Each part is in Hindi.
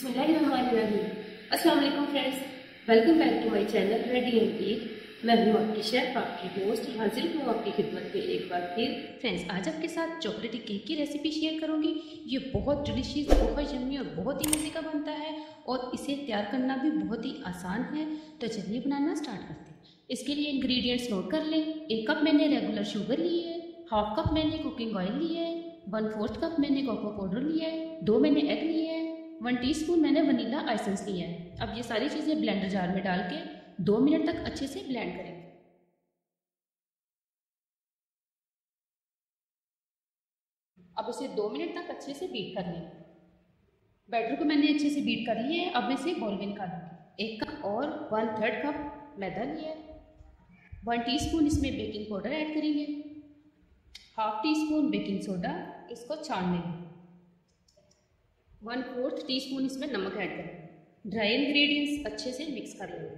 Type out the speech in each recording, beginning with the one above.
बिस्मिल्लाहिर्रहमानिर्रहीम। अस्सलाम वालेकुम friends, welcome back to my channel ready and cake. मैं हूँ आपकी शेफ, आपकी होस्ट, हाजिर हूँ आपकी खिदमत में एक बार फिर। फ्रेंड्स, आज आपके साथ चॉकलेटी केक की रेसिपी शेयर करूँगी। ये बहुत डिलीशियस, बहुत यम्मी और बहुत ही मज़े का बनता है और इसे तैयार करना भी बहुत ही आसान है। तो चलिए बनाना स्टार्ट करते हैं। इसके लिए इंग्रेडिएंट्स नोट कर लें। 1 कप मैंने रेगुलर शुगर ली है, 1/2 कप मैंने कुकिंग ऑयल लिया है, 1/4 कप मैंने कोको पाउडर लिया है, 2 मैंने एग लिए हैं, 1 टीस्पून मैंने वनीला एसेंस लिया है। अब ये सारी चीज़ें ब्लेंडर जार में डाल के 2 मिनट तक अच्छे से ब्लेंड करें। अब इसे 2 मिनट तक अच्छे से बीट कर लें। बैटर को मैंने अच्छे से बीट कर लिया है। अब इसे बाउल में निकालूंगी। 1 कप और 1/3 कप मैदा लिया है। 1 टीस्पून इसमें बेकिंग पाउडर ऐड करेंगे, 1/2 टीस्पून बेकिंग सोडा, इसको छान लेंगे। 1/4 टीस्पून इसमें नमक ऐड करें। ड्राई इंग्रेडिएंट्स अच्छे से मिक्स कर लेंगे।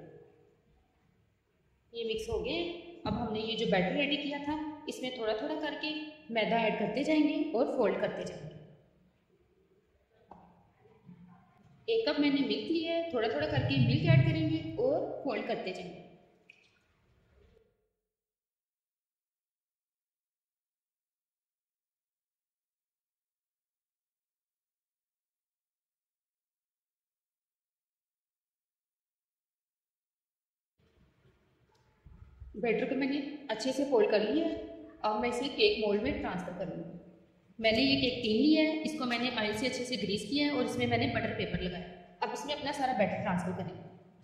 ये मिक्स हो गए। अब हमने ये जो बैटर रेडी किया था, इसमें थोड़ा थोड़ा करके मैदा ऐड करते जाएंगे और फोल्ड करते जाएंगे। 1 कप मैंने मिल्क लिया है, थोड़ा थोड़ा करके मिल्क ऐड करेंगे और फोल्ड करते जाएंगे। बैटर को मैंने अच्छे से फोल्ड कर लिया है। अब मैं इसे केक मोल्ड में ट्रांसफ़र करूँगी। मैंने ये केक टिन लिया है, इसको मैंने ऑयल से अच्छे से ग्रीस किया है और इसमें मैंने बटर पेपर लगाया। अब इसमें अपना सारा बैटर ट्रांसफ़र करेंगे।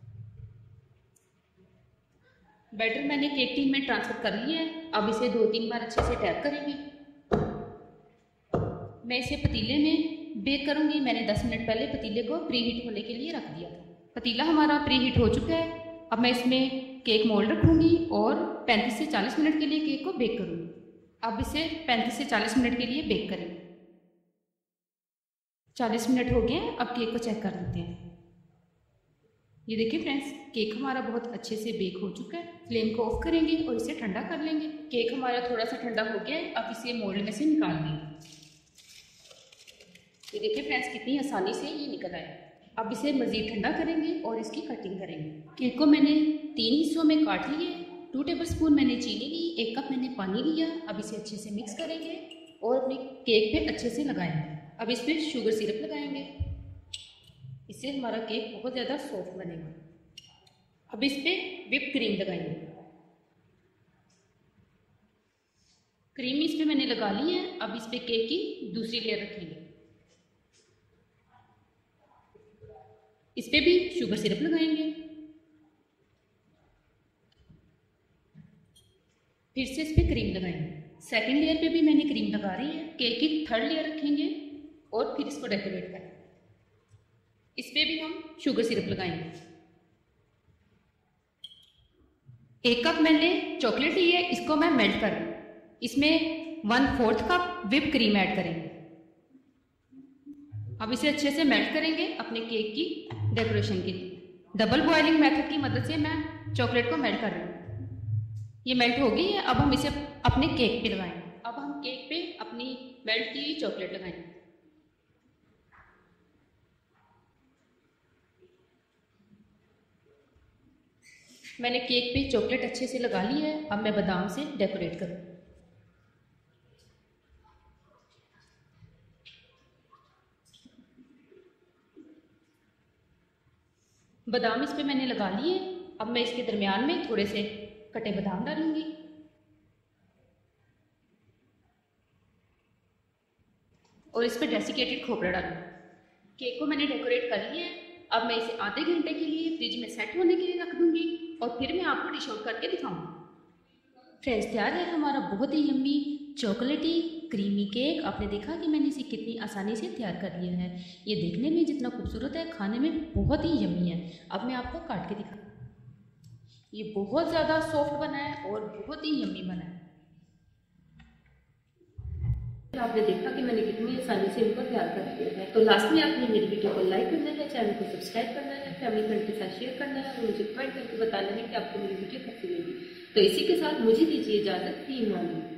बैटर मैंने केक टिन में ट्रांसफ़र कर लिया है। अब इसे 2-3 बार अच्छे से टैप करेंगे। मैं इसे पतीले में बेक करूँगी। मैंने 10 मिनट पहले पतीले को प्री हीट होने के लिए रख दिया था। पतीला हमारा प्री हीट हो चुका है। अब मैं इसमें केक मोल्ड रखूँगी और 35 से 40 मिनट के लिए केक को बेक करूँगी। अब इसे 35 से 40 मिनट के लिए बेक करें। 40 मिनट हो गए हैं। अब केक को चेक कर लेते हैं। ये देखिए फ्रेंड्स, केक हमारा बहुत अच्छे से बेक हो चुका है। फ्लेम को ऑफ करेंगे और इसे ठंडा कर लेंगे। केक हमारा थोड़ा सा ठंडा हो गया है। अब इसे मोल्ड में से निकाल देंगे। ये देखिए फ्रेंड्स, कितनी आसानी से ये निकल आया। अब इसे मज़ीद ठंडा करेंगे और इसकी कटिंग करेंगे। केक को मैंने 3 हिस्सों में काट लिए। 2 टेबलस्पून मैंने चीनी ली, 1 कप मैंने पानी लिया। अब इसे अच्छे से मिक्स करेंगे और अपने केक पे अच्छे से लगाएंगे। अब इस पर शुगर सिरप लगाएंगे। इससे हमारा केक बहुत ज़्यादा सॉफ्ट बनेगा। अब इस पर व्हिप क्रीम लगाएंगे। क्रीम इस पर मैंने लगा ली है। अब इस पर केक की दूसरी लेयर रखेंगे। इस पे भी शुगर सिरप लगाएंगे। फिर से इस पे क्रीम लगाएंगे। सेकंड लेयर पे भी मैंने क्रीम लगा रही है। केक की 3rd लेयर रखेंगे और फिर इसको डेकोरेट करेंगे। इस पे भी हम शुगर सिरप लगाएंगे। 1 कप मैंने चॉकलेट ली है, इसको मैं मेल्ट कर रही हूँ। इसमें 1/4 कप व्हिप क्रीम ऐड करेंगे। अब इसे अच्छे से मेल्ट करेंगे अपने केक की डेकोरेशन के लिए। डबल बॉइलिंग मेथड की मदद से मैं चॉकलेट को मेल्ट कर रही हूँ। ये मेल्ट हो गई है। अब हम इसे अपने केक पे लगाएंगे। अब हम केक पे अपनी मेल्ट की चॉकलेट लगाएंगे। मैंने केक पे चॉकलेट अच्छे से लगा ली है। अब मैं बादाम से डेकोरेट करूँ। बादाम इस पे मैंने लगा लिए। अब मैं इसके दरमियान में थोड़े से कटे बादाम डालूंगी और इस पे डेसिकेटेड खोपरा डालूंगी। केक को मैंने डेकोरेट कर लिया है। अब मैं इसे आधे घंटे के लिए फ्रिज में सेट होने के लिए रख दूंगी और फिर मैं आपको डिश आउट करके दिखाऊंगी। फ्रेंड्स, तैयार है हमारा बहुत ही यम्मी चॉकलेटी क्रीमी केक। आपने देखा कि मैंने इसे कितनी आसानी से तैयार कर लिया है। ये देखने में जितना खूबसूरत है, खाने में बहुत ही यम्मी है। अब मैं आपको काट के दिखा। ये बहुत ज़्यादा सॉफ्ट बना है और बहुत ही यम्मी बना है। आपने देखा कि मैंने कितनी आसानी से इनको तैयार कर दिया है। तो लास्ट में आपने मेरी वीडियो को लाइक करना है, चैनल को सब्सक्राइब करना है, फैमिली फ्रेंड के साथ शेयर करना है और मुझे कमेंट करके बताना है कि आपको मेरी वीडियो कैसी लगी। तो इसी के साथ मुझे दीजिए इजाज़त। फी अमान अल्लाह।